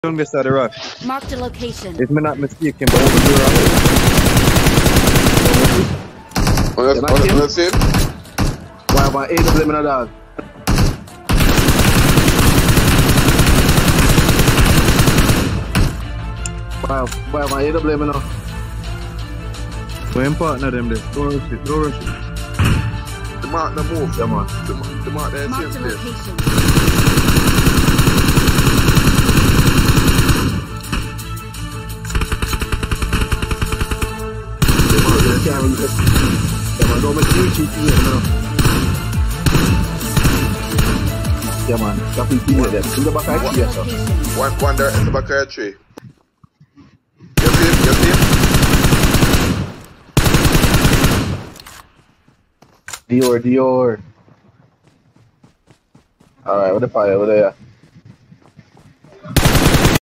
Down this side of the rush. Marked a location. If me not mistaken, but over here. Let's see it. Why about 8 of them in a dog? Why about 8 of them in a? When partner them there. Don't rush it, don't rush it. The mark the move. Yeah, man. The mark there Marked a change there. location. Yeah, man, don't make me cheat you, man. Yeah, man, stop eating it there. In the back of the tree, sir. One there in the back of your tree. You see it? You see it? Dior. Alright, what the fire over there?